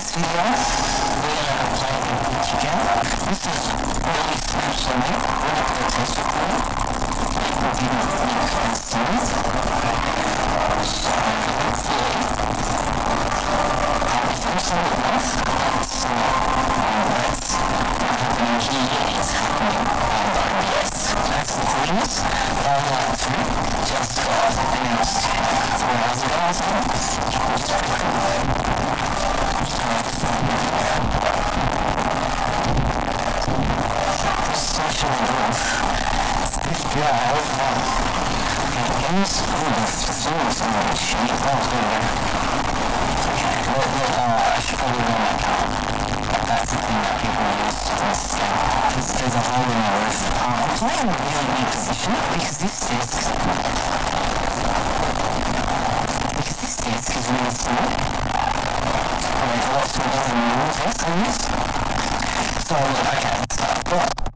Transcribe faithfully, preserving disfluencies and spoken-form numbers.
this video, we are applying the P-Gel. This is really functional. We're going to put a test recorder. It will be unique and smooth. So, hopefully, I'll be functional enough. So, let's happening here is happening on the R B S. That's the things that I want to just got announced four hours ago or so. Which is pretty cool. Social growth. Yeah, overall. In school, the students are really shitty. Oh, there. Well, well, uh, I should probably go on my account. But that's the thing that people use to this thing. Because there's a hole in the roof. Uh, I'm playing a really neat position because this disc... Because this disc is really small. Like a lot smaller than normal disc on this. So, okay. Well,